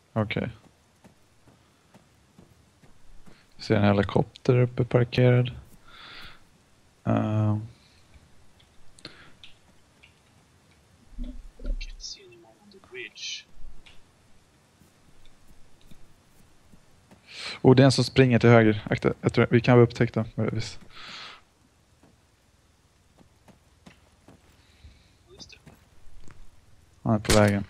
Okej. Ser en helikopter uppe parkerad. Can't see anyone on the bridge. Det är en som springer till höger. Akta, jag tror vi kan vara upptäckta. Möjligtvis. Just det. Han är på vägen.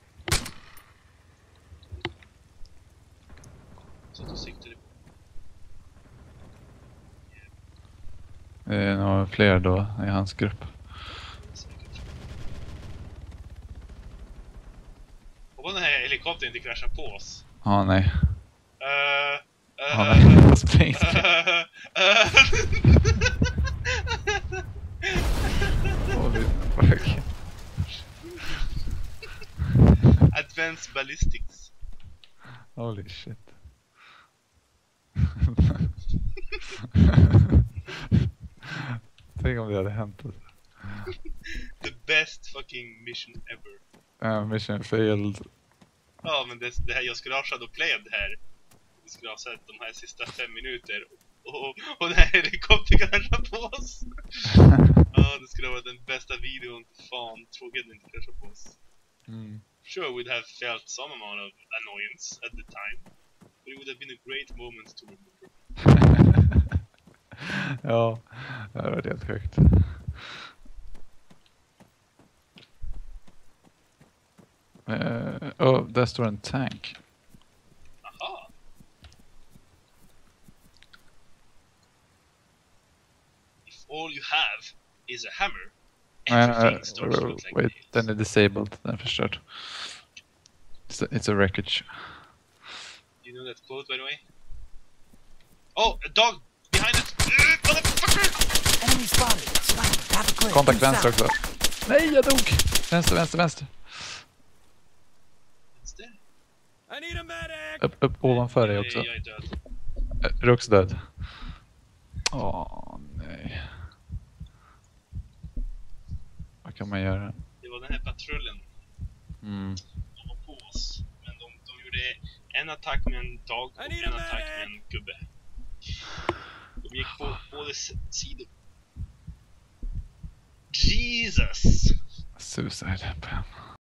Så att du siktade på. Det är nog fler då i hans grupp. Säkert. Hoppas den här helikoptern inte kraschar på oss. Nej. Uh, Nej. Spring. Holy fuck. Advanced ballistics. Holy shit. Tänk om det hade hänt. The best fucking mission ever. Mission failed. Ja, men det här jag skulle ha shadowplayat det här. Vi skulle ha sett de här sista 5 minuter. Och den här helikoptern kraschar på oss. Ja, det skulle ha varit den bästa videon. Fan, tråkigt att den inte kraschar på oss. Sure, we'd have felt some amount of annoyance at the time. But it would have been a great moment to remember. Ja, det var helt sjukt. Där står en tank. Aha! If all you have is a hammer, everything starts to look like Wait, nails. den är disabled. Den är förstörd. It's a wreckage. You know that quote, by the way? Oh, a dog behind us! Motherfucker! Enemy spotted. Slash, half a clip. Kontakt Due vänster south. också. Nej, jag dog! Vänster. What's there? I need a medic. Upp ovanför dig också. Jag är död. Är du också död? Nej. Vad kan man göra? Det var den här patrullen. De var på oss. Men de gjorde en attack med en dog och en attack med en gubbe. De gick på båda sidor. Jesus! Suicide.